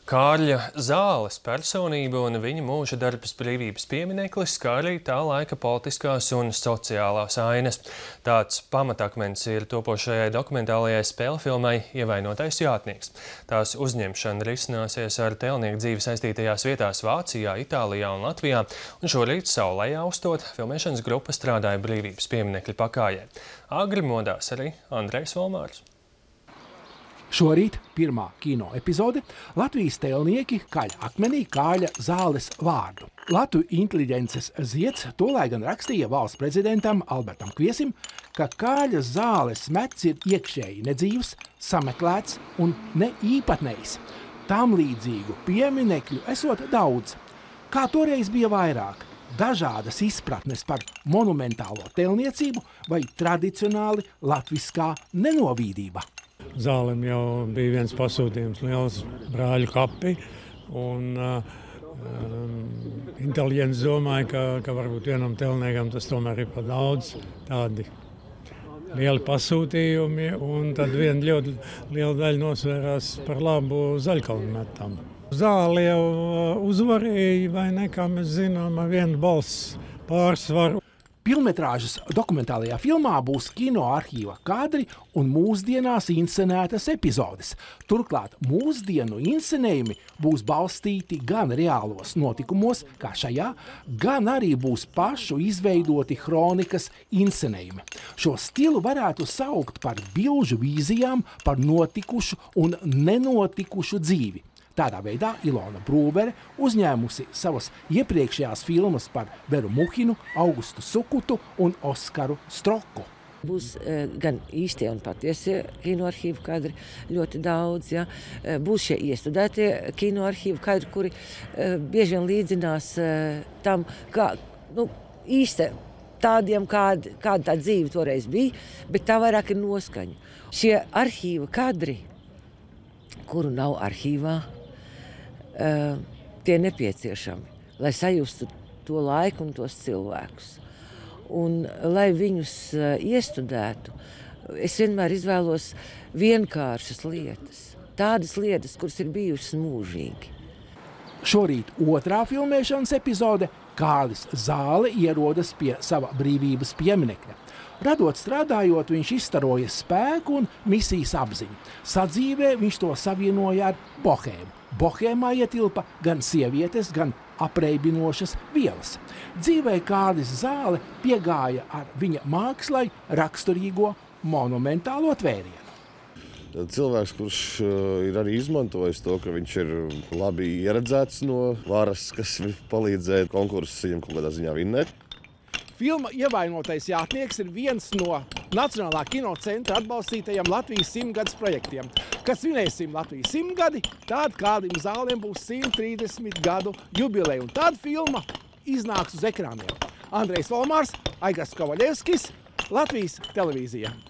Kārļa Zāles personība un viņa mūža darbs brīvības piemineklis, kā arī tā laika politiskās un sociālās ainas. Tāds pamatakmens ir topošajai dokumentālajai spēlefilmai Ievainotais jātnieks. Tās uzņemšana risināsies ar tēlnieku dzīvi saistītajās vietās Vācijā, Itālijā un Latvijā, un šorīt saulē austot filmēšanas grupa strādāja brīvības pieminekļa pakājē. Agri modās arī Andrejs Volmārs. Šorīt pirmā kino epizode Latvijas tēlnieki kaļ akmenī Kārļa Zāles vārdu. Latviju inteliģences zieds tolaik gan rakstīja valsts prezidentam Albertam Kviesim, ka Kārļa Zāles mets ir iekšēji nedzīvs, sameklēts un neīpatnējs. Tam līdzīgu pieminekļu esot daudz. Kā toreiz bija vairāk, dažādas izpratnes par monumentālo tēlniecību vai tradicionāli latviskā nenovīdība. Zālem jau bija viens pasūtījums, liels brāļu kapi, un inteliģents domāja, ka varbūt vienam tēlniekam tas tomēr ir par daudz, tādi lieli pasūtījumi, un tad viena ļoti liela daļa nosvērās par labu Zaļkalnu metam. Zāle jau uzvarēja, vai ne, kā mēs zinām, ar vienu balss pārsvaru. Filmetrāžas dokumentālajā filmā būs kino arhīva kadri un mūsdienās inscenētas epizodes. Turklāt mūsdienu inscenējumi būs balstīti gan reālos notikumos, kā šajā, gan arī būs pašu izveidoti kronikas inscenējumi. Šo stilu varētu saukt par bilžu vīzijām par notikušu un nenotikušu dzīvi. Tādā veidā Ilona Brūvere uzņēmusi savas iepriekšējās filmas par Veru Muhinu, Augustu Sukutu un Oskaru Stroku. Būs gan īstie un patiesie kinoarhīvu kadri ļoti daudz. Ja? Būs šie iestudētie kinoarhīvu kadri, kuri bieži vien līdzinās tam, kā īsti tādiem, kāda tā dzīve toreiz bija, bet tā vairāk ir noskaņa. Šie arhīva kadri, kuru nav arhīvā, tie nepieciešami, lai sajustu to laiku un tos cilvēkus. Un, lai viņus iestudētu, es vienmēr izvēlos vienkāršas lietas, tādas lietas, kuras ir bijušas mūžīgi. Šorīt otrā filmēšanas epizode Kārlis Zāle ierodas pie sava brīvības pieminekļa. Radot strādājot, viņš izstaroja spēku un misijas apziņu. Sadzīvē viņš to savienoja ar bohēmu. Bohēmā ietilpa gan sievietes, gan apreibinošas vielas. Dzīvē Kārlis Zāle piegāja ar viņa mākslai raksturīgo monumentālo tvērienu. Cilvēks, kurš ir arī izmantojis to, ka viņš ir labi ieredzēts no varas, kas palīdzēja konkursus viņam kaut kādā ziņā vinnēt. Filma Ievainotais jātnieks ir viens no Nacionālā kinocentra atbalstītajiem Latvijas 100-gadus projektiem. Kad svinēsim Latvijas 100 gadi, tad Kārlim Zālēm būs 130 gadu jubileja, un tad filma iznāks uz ekrāniem. Andrejs Volmārs, Aigars Kovaļevskis, Latvijas televīzija.